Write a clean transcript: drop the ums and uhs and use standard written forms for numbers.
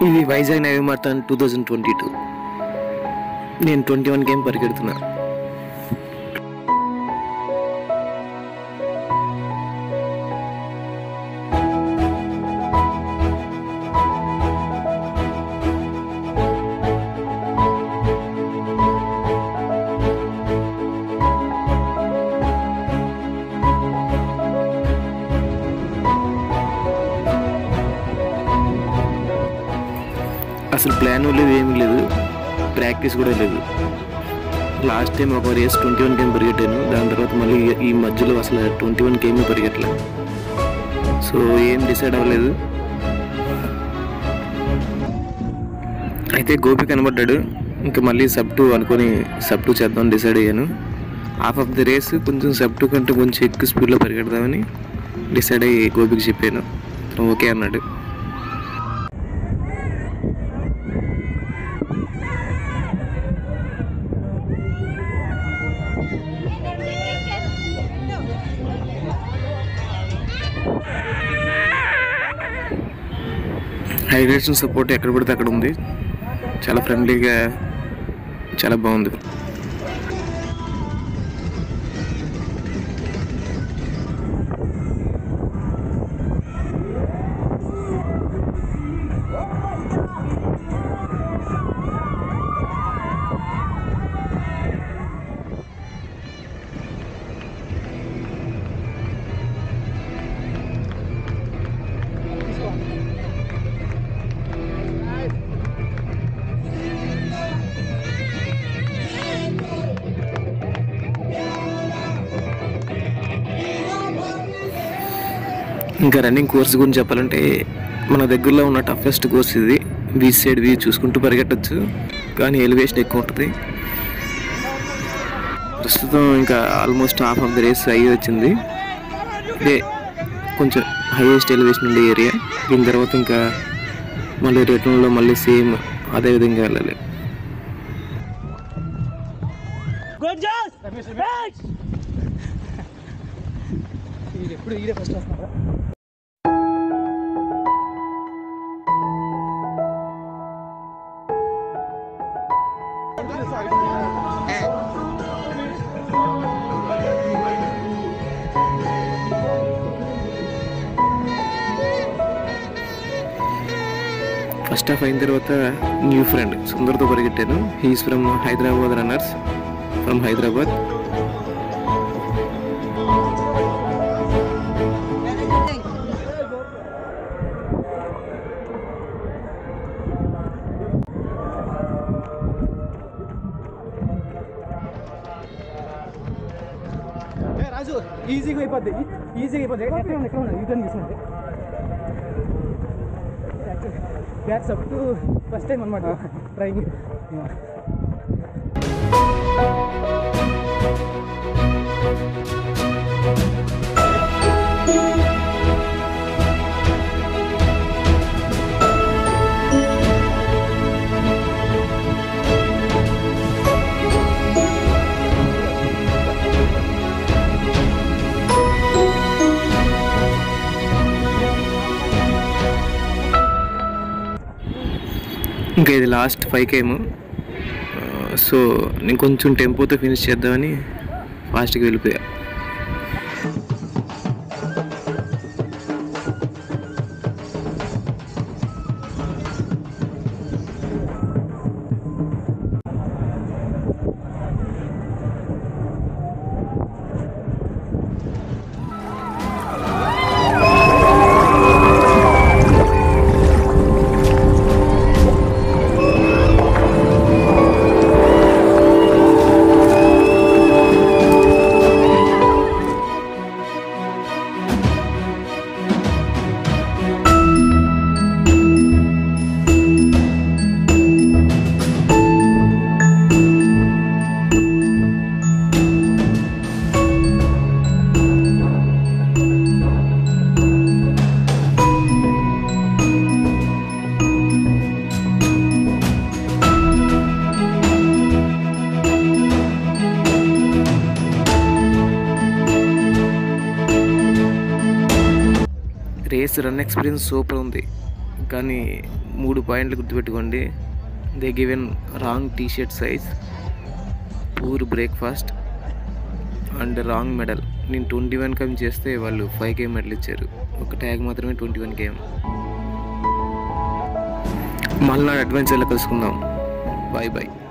ఇది Vizag naive marathon 2022. నేను 21 game పరిగెడుతున్నా. అసలు ప్లాన్ లేదు, ఏమీ లేదు, ప్రాక్టీస్ కూడా లేదు. లాస్ట్ టైం ఒక రేస్ 21 గేమ్ పరిగెట్టాను. దాని తర్వాత మళ్ళీ ఈ మధ్యలో అసలు 21 గేమ్ పరిగెట్టలేదు. సో ఏం డిసైడ్ అవ్వలేదు. అయితే గోపి కనబడ్డాడు. ఇంకా మళ్ళీ సబ్ 2 అనుకొని సబ్ 2 చేద్దామని డిసైడ్ అయ్యాను. హాఫ్ ఆఫ్ ది రేస్ కొంచెం సబ్ 2 కంటే కొంచెం ఎక్కువ స్పీడ్లో పరిగెడదామని డిసైడ్ అయ్యి గోపికి చెప్పాను. ఓకే అన్నాడు. హైడ్రేషన్ సపోర్ట్ ఎక్కడ పడితే అక్కడ ఉంది. చాలా ఫ్రెండ్లీగా, చాలా బాగుంది. ఇంకా రన్నింగ్ కోర్స్ గురించి చెప్పాలంటే మన దగ్గరలో ఉన్న టఫెస్ట్ కోర్స్ ఇది. బీచ్ సైడ్ వ్యూ చూసుకుంటూ పరిగెట్టచ్చు, కానీ ఎలివేషన్ ఎక్కువ ఉంటుంది. ప్రస్తుతం ఇంకా almost half of the race అయ్యి వచ్చింది. ఇదే కొంచెం హైయెస్ట్ ఎలివేషన్ ఉండే ఏరియా. దీని తర్వాత ఇంకా మళ్ళీ రిటర్న్లో మళ్ళీ సేమ్ అదే విధంగా వెళ్ళాలి. ఫస్ట్ హాఫ్ అయిన తర్వాత న్యూ ఫ్రెండ్ సుందర్తో పరిగెట్టాను. He's from Hyderabad runners from Hyderabad. Raju ఈజీగా అయిపోద్ది, ఈజీగా అయిపోద్ది. ఎక్కడ ఉన్నది యూటర్న్ తీసుకుంటే backs up to first time అనమాట ట్రైంగ్. ఇంకా ఇది లాస్ట్ 5 గేమ్. సో నేను కొంచెం టెంపోతో ఫినిష్ చేద్దామని ఫాస్ట్గా వెళ్ళిపోయా. రేస్ రన్ ఎక్స్పీరియన్స్ సూపర్ ఉంది. కానీ 3 పాయింట్లు గుర్తుపెట్టుకోండి. They given wrong T-shirt size, poor breakfast and wrong medal. నేను 21 km చేస్తే వాళ్ళు 5 km మెడల్ ఇచ్చారు. ఒక ట్యాగ్ మాత్రమే 21 km. మళ్ళీ అడ్వెంచర్లో కలుసుకుందాం. Bye bye.